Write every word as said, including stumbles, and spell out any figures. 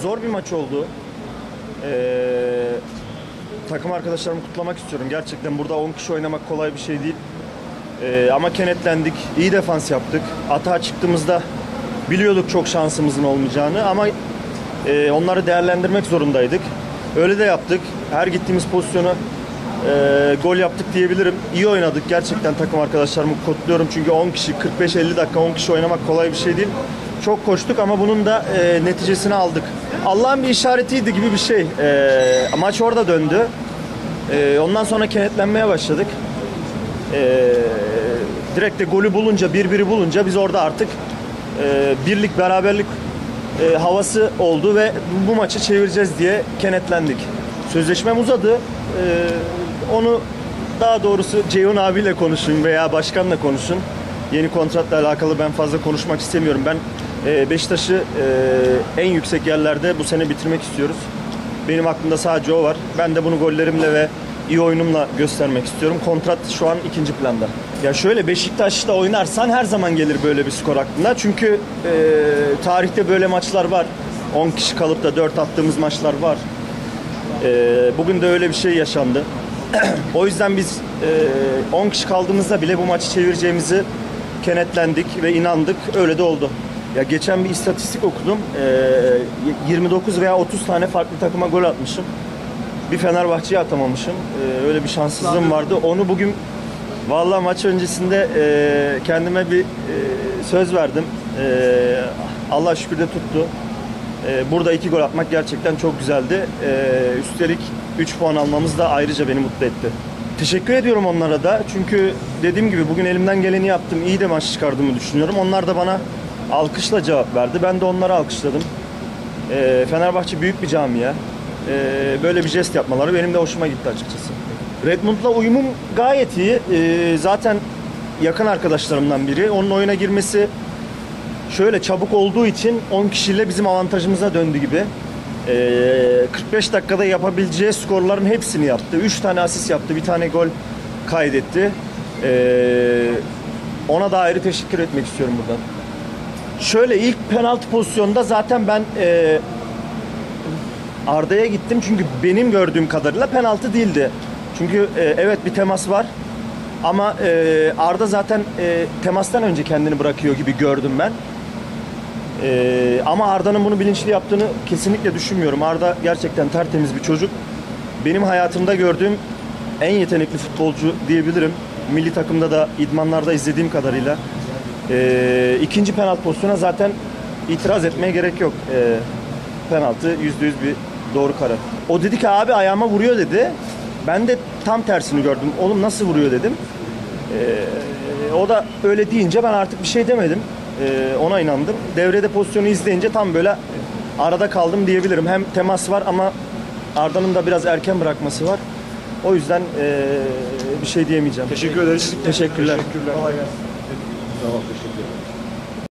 zor bir maç oldu. Ee, takım arkadaşlarımı kutlamak istiyorum. Gerçekten burada on kişi oynamak kolay bir şey değil. Ee, ama kenetlendik, iyi defans yaptık. Atağa çıktığımızda biliyorduk çok şansımızın olmayacağını ama e, onları değerlendirmek zorundaydık. Öyle de yaptık. Her gittiğimiz pozisyonu e, gol yaptık diyebilirim. İyi oynadık. Gerçekten takım arkadaşlarımı kutluyorum. Çünkü on kişi, kırk beş elli dakika on kişi oynamak kolay bir şey değil. Çok koştuk ama bunun da e, neticesini aldık. Allah'ın bir işaretiydi gibi bir şey. E, maç orada döndü. E, ondan sonra kenetlenmeye başladık. E, direkt de golü bulunca, bir biri bulunca biz orada artık e, birlik, beraberlik e, havası oldu ve bu maçı çevireceğiz diye kenetlendik. Sözleşmem uzadı. E, onu daha doğrusu Ceyhun abiyle konuşun veya başkanla konuşun. Yeni kontratla alakalı ben fazla konuşmak istemiyorum. Ben e, Beşiktaş'ı e, en yüksek yerlerde bu sene bitirmek istiyoruz. Benim aklımda sadece o var. Ben de bunu gollerimle ve iyi oyunumla göstermek istiyorum. Kontrat şu an ikinci planda. Ya şöyle, Beşiktaş'ta oynarsan her zaman gelir böyle bir skor aklına. Çünkü e, tarihte böyle maçlar var. on kişi kalıp da dört attığımız maçlar var. E, bugün de öyle bir şey yaşandı. O yüzden biz e, on kişi kaldığımızda bile bu maçı çevireceğimizi kenetlendik ve inandık. Öyle de oldu. Ya geçen bir istatistik okudum. E, yirmi dokuz veya otuz tane farklı takıma gol atmışım. Bir Fenerbahçe'ye atamamışım. Ee, öyle bir şanssızlığım vardı. Onu bugün vallahi maç öncesinde e, kendime bir e, söz verdim. E, Allah şükür de tuttu. E, burada iki gol atmak gerçekten çok güzeldi. E, üstelik üç puan almamız da ayrıca beni mutlu etti. Teşekkür ediyorum onlara da. Çünkü dediğim gibi bugün elimden geleni yaptım. İyi de maç çıkardığımı düşünüyorum. Onlar da bana alkışla cevap verdi. Ben de onları alkışladım. E, Fenerbahçe büyük bir camia. Ee, böyle bir jest yapmaları benim de hoşuma gitti açıkçası. Redmond'la uyumum gayet iyi. Ee, zaten yakın arkadaşlarımdan biri. Onun oyuna girmesi şöyle çabuk olduğu için on kişiyle bizim avantajımıza döndü gibi. Ee, kırk beş dakikada yapabileceği skorların hepsini yaptı. üç tane asist yaptı, bir tane gol kaydetti. Ee, ona da ayrı teşekkür etmek istiyorum buradan. Şöyle, ilk penaltı pozisyonunda zaten ben e, Arda'ya gittim çünkü benim gördüğüm kadarıyla penaltı değildi. Çünkü e, evet bir temas var ama e, Arda zaten e, temastan önce kendini bırakıyor gibi gördüm ben. E, ama Arda'nın bunu bilinçli yaptığını kesinlikle düşünmüyorum. Arda gerçekten tertemiz bir çocuk. Benim hayatımda gördüğüm en yetenekli futbolcu diyebilirim. Milli takımda da idmanlarda izlediğim kadarıyla. E, ikinci penaltı pozisyona zaten itiraz etmeye gerek yok. E, penaltı yüzde yüz bir doğru karar. O dedi ki abi ayağıma vuruyor dedi. Ben de tam tersini gördüm. Oğlum nasıl vuruyor dedim. Ee, o da öyle deyince ben artık bir şey demedim. Ee, ona inandım. Devrede pozisyonu izleyince tam böyle arada kaldım diyebilirim. Hem temas var ama Arda'nın da biraz erken bırakması var. O yüzden ee, bir şey diyemeyeceğim. Teşekkür ederiz. Teşekkürler. Teşekkürler. Kolay gelsin. Tamam, teşekkür ederim.